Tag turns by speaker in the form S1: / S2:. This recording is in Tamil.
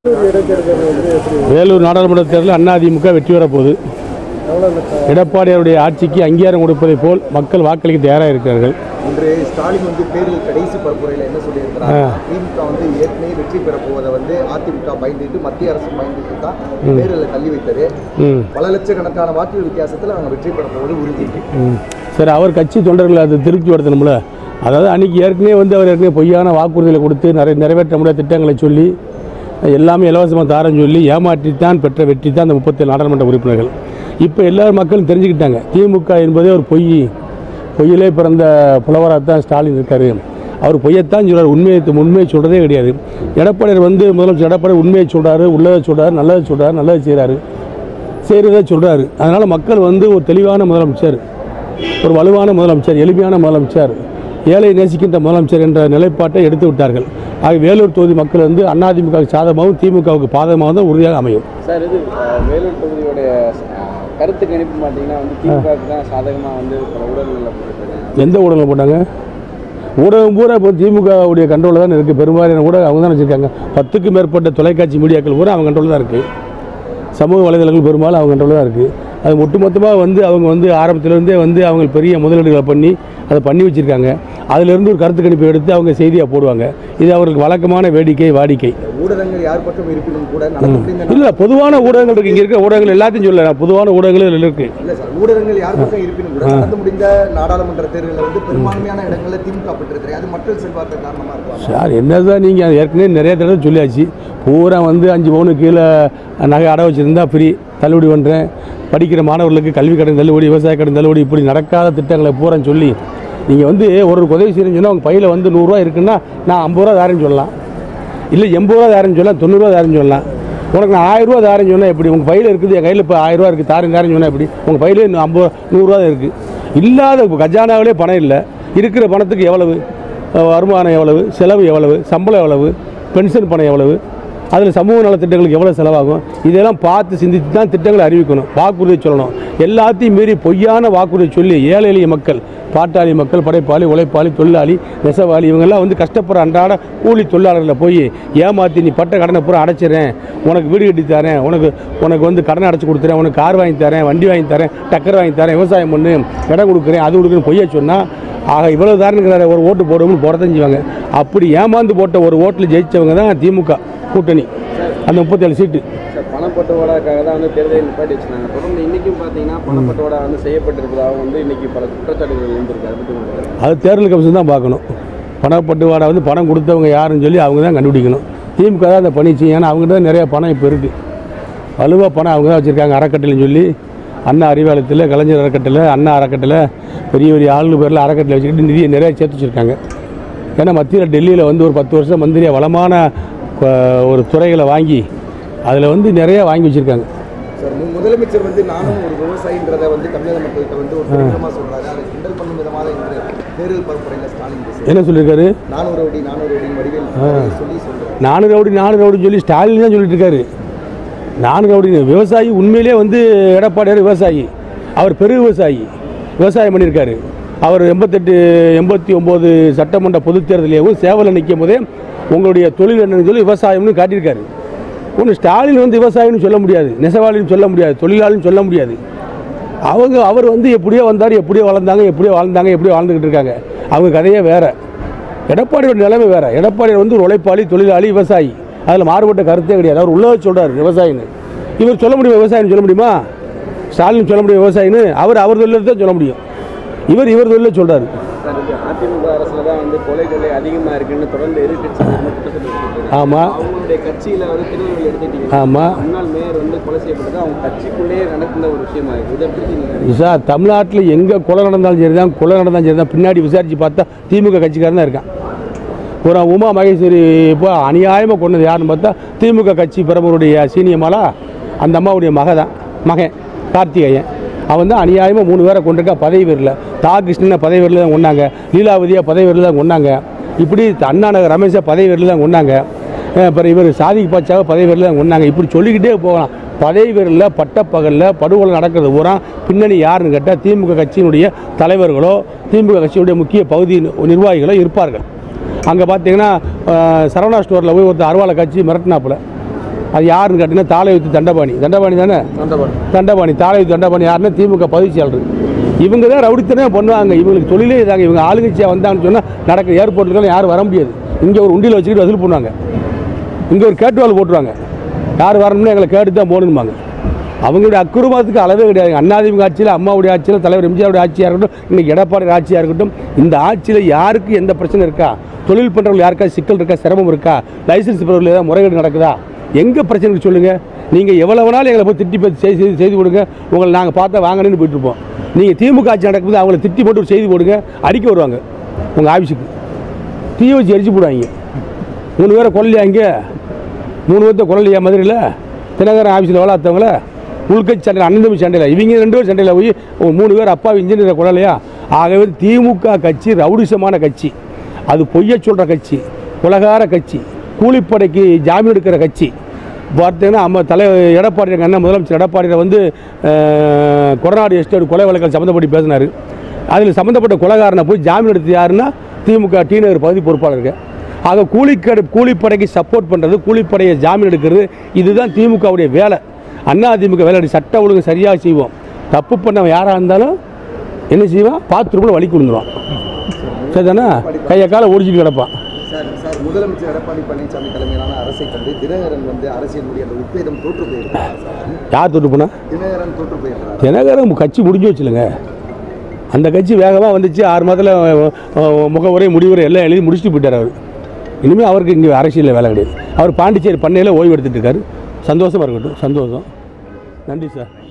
S1: வேலூர் நாடாளுமன்ற தேர்தலில் அதிமுக வெற்றி பெறப்போகுது. எடப்பாடியாருடைய ஆட்சிக்கு அங்கீகாரம் கொடுப்பதை போல் மக்கள் வாக்களிக்க தயாராக இருக்கிறார்கள்.
S2: இன்று ஸ்டாலின் தேர்தல் கடைசி பரப்புரையில் என்ன சொல்லியிருக்கிறார்? திமுக ஏற்கனவே வெற்றி பெற போவதை அதிமுக பயந்துட்டு மத்திய அரசு பயந்துட்டு தான் தேர்தலில் தள்ளி வைத்தது. பல லட்சக்கணக்கான வாக்கு வித்தியாசத்தில் அவங்க வெற்றி பெற போவது உறுதி.
S1: சரி, அவர் கட்சி தொண்டர்கள் அதை திருப்தி படுத்தணும்ல. அதாவது அன்றைக்கி ஏற்கனவே அவர் ஏற்கனவே பொய்யான வாக்குறுதிகளை கொடுத்து நிறைவேற்ற முடியாத திட்டங்களை சொல்லி எல்லாமே இலவசமாக தாரன்னு சொல்லி ஏமாற்றித்தான் பெற்ற வெற்றி தான் அந்த 37 நாடாளுமன்ற உறுப்பினர்கள். இப்போ எல்லாரும் மக்களும் தெரிஞ்சுக்கிட்டாங்க, திமுக என்பதே ஒரு பொய்யிலே பிறந்த புலவராக தான் ஸ்டாலின் இருக்கார். அவர் பொய்யத்தான் சொல்கிறார், உண்மையை சொல்கிறதே கிடையாது. எடப்பாடியார் முதலமைச்சர் எடப்பாடி உண்மையை சொல்கிறாரு, உள்ளதை சொல்கிறார், நல்லதை சொல்கிறார், நல்லதை செய்கிறதே சொல்கிறாரு. அதனால் மக்கள் ஒரு தெளிவான முதலமைச்சர், ஒரு வலுவான முதலமைச்சர், எளிமையான முதலமைச்சர், ஏழை நேசிக்கின்ற முதலமைச்சர் என்ற நிலைப்பாட்டை எடுத்து விட்டார்கள். ஆக வேலூர் தொகுதி மக்கள் அதிமுகவுக்கு சாதகமாகவும் திமுகவுக்கு பாதகமாக தான் உறுதியாக அமையும்.
S3: சார், இது வேலூர் தொகுதியோடைய கருத்து கணிப்பு பார்த்தீங்கன்னா திமுகவுக்கு தான் சாதகமாக ஊடகங்களில் போட்டுருக்காங்க.
S1: எந்த ஊடகங்கள் போட்டாங்க? ஊடகம் பூரா இப்போ திமுகவுடைய கண்ட்ரோலில் தான் இருக்குது. பெரும்பாலான ஊடகம் அவங்க தான் வச்சுருக்காங்க. 10க்கும் மேற்பட்ட தொலைக்காட்சி மீடியாக்கள் பூரா அவங்க கண்ட்ரோலில் தான் இருக்குது. சமூக வலைதளங்கள் பெரும்பாலும் அவங்க கண்ட்ரோலில் தான் இருக்குது. அது ஒட்டுமொத்தமாக அவங்க ஆரம்பத்திலேருந்தே அவங்க பெரிய முதலீடுகளை பண்ணி வச்சுருக்காங்க. அதிலிருந்து ஒரு கருத்து கணிப்பை எடுத்து அவங்க செய்தியாக போடுவாங்க. இது அவர்களுக்கு வழக்கமான வாடிக்கை.
S2: ஊடகங்கள் யார் பக்கம் இருப்பினும் கூட
S1: இல்லை, பொதுவான ஊடகங்கள் இருக்குது. இங்கே இருக்கிற ஊடகங்கள் எல்லாத்தையும் சொல்லலாம், பொதுவான ஊடகங்கள் இருக்குது.
S2: இல்லை சார், ஊடகங்கள் யார் பக்கம் இருப்பினும் கூட நடந்து முடிந்த நாடாளுமன்ற தேர்தலில் பெரும்பான்மையான இடங்களில் திமுக பெற்றிருக்கிறது. அது மக்கள் செல்வாக்கு காரணமாக இருக்கும்
S1: சார். என்னதான் நீங்கள் ஏற்கனவே நிறைய தடவை சொல்லியாச்சு, பூரா 5 பவுனு கீழே நகை அடை வச்சுருந்தா ஃப்ரீ தள்ளுபடி பண்ணுறேன், படிக்கிற மாணவர்களுக்கு கல்வி கடன் தள்ளுபடி, விவசாய கடன் தள்ளுபடி, இப்படி நடக்காத திட்டங்களை பூரா சொல்லி நீங்கள் ஒரு உதவி செய்யணும்னு சொன்னால் உங்கள் பையில் 100 இருக்குன்னா நான் 50 ரூபா தாரேன்னு சொல்லலாம், இல்லை 80 ரூபா தாரேன்னு சொல்லலாம், 90 ரூபா தாரேன்னு சொல்லலாம். உனக்கு நான் 1000 ரூபா தாரேன்னு சொன்னால் எப்படி? உங்கள் பையில் இருக்குது, என் கையில் இப்போ 1000 ரூபா இருக்குது, தாரேன்னு சொன்னால் எப்படி? உங்கள் பையில் 100 ரூபா இருக்குது. இல்லாத இப்போ கஜானாவிலே பணம் இல்லை. இருக்கிற பணத்துக்கு எவ்வளவு வருமானம், எவ்வளவு செலவு, எவ்வளவு சம்பளம், எவ்வளவு பென்ஷன் பணம், எவ்வளவு அதில் சமூக நலத்திட்டங்களுக்கு எவ்வளோ செலவாகும், இதெல்லாம் பார்த்து சிந்தித்து தான் திட்டங்களை அறிவிக்கணும். வாக்குறுதி சொல்லணும். எல்லாத்தையும் மீறி பொய்யான வாக்குறுதி சொல்லி ஏழை எளிய மக்கள், பாட்டாளி மக்கள், படைப்பாளி, உழைப்பாளி, தொழிலாளி, நெசவாளி இவங்கெல்லாம் கஷ்டப்படுற அன்றாட கூலி தொழிலாளர்களை போய் ஏமாற்றி நீ பட்ட கடனை பூரா அடைச்சிடறேன், உனக்கு வீடு கட்டி தரேன், உனக்கு கடனை அடைச்சி கொடுத்துறேன், உனக்கு கார் வாங்கி தரேன், வண்டி வாங்கி தரேன், டக்கர் வாங்கி தரேன், விவசாயம் பண்ணு, இடம் கொடுக்குறேன், அது கொடுக்குறேன்னு பொய்யா சொன்னால் ஆக இவ்வளோ தாரணுங்கிறார ஒரு ஓட்டு போடுவோம்னு போடத்தான் செய்வாங்க. அப்படி ஏமாந்து போட்ட ஒரு ஓட்டில் ஜெயித்தவங்க தான் திமுக கூட்டணி, அந்த 37 சீட்டு.
S3: பணப்பட்டுவாடாக்காக தான் தேர்தலை நிப்பாட்டி வச்சுருந்தாங்க. தொடர்ந்து இன்றைக்கும் பார்த்தீங்கன்னா பணப்பட்டுவாடா செய்யப்பட்டிருப்பதாக இன்றைக்கி பல குற்றச்சாட்டுகள் இருந்திருக்கு.
S1: அது தேர்தல் கமிஷன் தான் பார்க்கணும். பணப்பட்டுவாடா பணம் கொடுத்தவங்க யாருன்னு சொல்லி அவங்க தான் கண்டுபிடிக்கணும். திமுக தான் அந்த பணி செய்யும். ஏன்னா அவங்ககிட்ட தான் நிறையா பணம் இப்போ இருக்குது. வலுவாக பணம் அவங்க தான் வச்சுருக்காங்க. அறக்கட்டளைன்னு சொல்லி அண்ணா அறிவாலயத்தில், கலைஞர் அறக்கட்டளை, அண்ணா அறக்கட்டளை, பெரிய ஆளுநர் பேரில் அறக்கட்டளை வச்சுக்கிட்டு நிதியை நிறையா சேர்த்து வச்சுருக்காங்க. ஏன்னா மத்தியில் டெல்லியில் ஒரு 10 வருஷம் மந்திரியாக வளமான ஒரு துறைகளை வாங்கி அதில் நிறைய வாங்கி வச்சுருக்காங்க.
S2: சார், முதலமைச்சர் நானும் ஒரு விவசாயின்றதை தமிழக மக்கள்கிட்ட ஒரு பெருமிதமாக சொல்கிறாரு. அதை கிண்டல் பண்ணும் விதமாக தேர்தல் பரப்புரையில் ஸ்டாலின்
S1: என்ன சொல்லியிருக்காரு?
S2: 400 அடி வடிவேல் சொல்லி சொல்கிறார்.
S1: 400 அடி சொல்லி ஸ்டாலின் தான் சொல்லிட்டு இருக்காரு. 400 அடி விவசாயி உண்மையிலே எடப்பாடியார் விவசாயி, அவர் விவசாயம் பண்ணியிருக்காரு. அவர் 89 சட்டமன்ற பொதுத் தேர்தலையும் சேவலில் நிற்கும் போதே உங்களுடைய தொழில் என்னன்னு சொல்லி விவசாயம்னு காட்டியிருக்காரு. ஒன்று ஸ்டாலின் விவசாயின்னு சொல்ல முடியாது, நெசவாளின்னு சொல்ல முடியாது, தொழிலாளின்னு சொல்ல முடியாது. அவர் எப்படியோ வந்தார், எப்படியோ வளர்ந்தாங்க, எப்படியோ வாழ்ந்துக்கிட்டு இருக்காங்க. அவங்க கதையே வேறு. எடப்பாடியோட நிலைமை வேறு. எடப்பாடியார் ஒரு உழைப்பாளி, தொழிலாளி, விவசாயி, அதில் மாறுபட்ட கருத்தே கிடையாது. அவர் உள்ளதை சொல்கிறார் விவசாயின்னு. இவர் சொல்ல முடியும் விவசாயின்னு சொல்ல முடியுமா? ஸ்டாலின் சொல்ல முடியும் விவசாயின்னு? அவர் தொழிலை தான் சொல்ல முடியும். இவர் தொழிலை சொல்கிறார்.
S3: அதிமுக அரசில் தான் கொலை அதிகமாக இருக்குன்னு தொடர்ந்து
S1: ஆமாம்.
S3: அவங்களுடைய கட்சியில் திருநெல்வேலி எடுத்துக்கிட்டீங்க.
S1: ஆமாம்.
S3: முன்னாள் மேயர் கொலை செய்யப்பட்டது அவங்க கட்சிக்குள்ளேயே நடந்த ஒரு விஷயமா இருக்குது.
S1: சார், தமிழ்நாட்டில் எங்கே கொலை நடந்தாலும் சரி தான் பின்னாடி விசாரித்து பார்த்தா திமுக கட்சிக்காரன் தான் இருக்கான். ஒரு உமா மகேஸ்வரி இப்போ அநியாயமாக கொண்டது யாருன்னு பார்த்தா திமுக கட்சி பிரமுகருடைய சீனியமாலா அந்த அம்மாவுடைய மகன் கார்த்திகேயன். அவன் தான் அநியாயமாக 3 பேரை கொண்டிருக்கா. பதவி பேரில் கிருஷ்ணனை பதவி பேரில் தான் கொண்டாங்க, லீலாவதியாக பதவி பேரில் தான் கொண்டாங்க, இப்படி அண்ணா நகர் ரமேஷை பதவி பேரில் தான் கொண்டாங்க, அப்புறம் இவர் சாதிக்கு பாச்சாவை பதவி பேரில் தான் கொண்டாங்க. இப்படி சொல்லிக்கிட்டே போகலாம். பதவி பேரில் பட்டப்பகலில் படுகொலை நடக்கிறது பூரா பின்னணி யாருன்னு கேட்டால் திமுக கட்சியினுடைய தலைவர்களோ திமுக கட்சியினுடைய முக்கிய பகுதி நிர்வாகிகளோ இருப்பார்கள். அங்கே பார்த்தீங்கன்னா சரவணா ஸ்டோரில் போய் ஒருத்தர் அருவாளை காட்சி மிரட்டினாப்புல அது யாருன்னு கேட்டிங்கன்னா தாளையத்து தண்டபாணி தானே, தண்டபாணி தாளையத்து தண்டபாணி யாருன்னா திமுக பதவிச்சாளர். இவங்க தான் ரவுடித்தனே பண்ணுவாங்க. இவங்களுக்கு தொழிலே இதாங்க. இவங்க ஆளுங்கட்சியாக வந்தாங்கன்னு சொன்னால் நடக்க ஏர்போர்ட்டுக்கெல்லாம் யாரும் வர முடியாது. இங்கே ஒரு உண்டியில் வச்சுக்கிட்டு வசூல் பண்ணுவாங்க, இங்கே ஒரு கேட்டுவாள் போட்டுருவாங்க. யார் வரணும்னு எங்களை கேட்டு தான் போகணும்பாங்க. அவங்களுடைய அக்குறுமாத்துக்கு அளவே கிடையாது. அதிமுக ஆட்சியில், அம்மாவுடைய ஆட்சியில், தலைவர் எம்ஜிஆருடைய ஆட்சியாக இருக்கட்டும், இன்றைக்கி எடப்பாடி ஆட்சியாக இருக்கட்டும், இந்த ஆட்சியில் யாருக்கு எந்த பிரச்சனை இருக்கா, தொழில் பண்ணுறவங்க யாருக்கா சிக்கல் இருக்கா, சிரமம் இருக்கா, லைசன்ஸ் பெறவர்கள் ஏதாவது முறைகேடு நடக்குதா, எங்கே பிரச்சனைக்கு சொல்லுங்கள். நீங்கள் எவ்வளோ வேணாலும் எங்களை போய் திட்டி பேசி செய்தி கொடுங்க, உங்களை நாங்கள் பார்த்தா வாங்கணுன்னு போயிட்டுருப்போம். நீங்கள் திமுக ஆட்சி நடக்கும்போது அவங்கள திட்டி போட்டு ஒரு செய்தி போடுங்க, அடிக்க வருவாங்க உங்கள் ஆஃபீஸுக்கு, தீ வச்சு எரிச்சு போடுவாங்க. 3 பேரை கொல்லையா, இங்கே 3 பேர்த்த கொல்லையா மதுரையில் தினகரன் ஆஃபீஸில் வளர்த்தவங்கள உள்கட்சி சண்டையில், அண்ணன் தம்பி சண்டையில், இவங்க 2 பேர் சண்டையில் போய் 3 பேர் அப்பாவி இன்ஜினியரை கொள்ளலையா. ஆகவே திமுக கட்சி ரவுடிசமான கட்சி, அது பொய்ய சொல்கிற கட்சி, உலகார கட்சி, கூலிப்படைக்கு ஜாமீன் எடுக்கிற கட்சி. பார்த்தீங்கன்னா நம்ம எடப்பாடி அண்ணன் முதலமைச்சர் எடப்பாடியில் வந்து கொடநாடு எஸ்டேட் கொலை வழக்கில் சம்மந்தப்பட்டு பேசினார். அதில் சம்மந்தப்பட்ட கொலைகாரனை போய் ஜாமீன் எடுத்து யாருன்னா திமுக டிநகர் பகுதி பொறுப்பாளர்கள். ஆக கூலிப்படைக்கு சப்போர்ட் பண்ணுறது, கூலிப்படையை ஜாமீன் எடுக்கிறது, இதுதான் திமுகவுடைய வேலை. அதிமுக வேலை சட்ட ஒழுங்கு சரியாக செய்வோம். தப்பு பண்ணவன் யாராக இருந்தாலும் என்ன செய்வான், பார்த்துருக்குள்ள வழி கொடுத்துருவான். சரிதானே, கையை காலை ஒடிச்சிட்டு கிடப்பான்.
S2: சார் முதலமைச்சர் எடப்பாடி பழனிசாமி தலைமையிலான அரசை கண்டு தினகரன் வந்து அரசியலுடைய அந்த உத்வேகம் தோற்று போயிருக்கிறார்.
S1: யார் தோற்று போனா?
S2: தினகரன் தோற்று போயிருக்கிறார்.
S1: தினகரன் கட்சி முடிஞ்சு வச்சுலங்க. அந்த கட்சி வேகமாக வந்துச்சு. 6 மாதத்தில் முகவுரை முடிவுரை எல்லாம் எழுதி முடிச்சுட்டு போயிட்டார் அவர். இனிமேல் அவருக்கு இங்கே அரசியலில் வேலை கிடையாது. அவர் பாண்டிச்சேரி பண்ணையில் ஓய்வு எடுத்துகிட்டு இருக்காரு. சந்தோஷமாக இருக்கட்டும். சந்தோஷம். நன்றி சார்.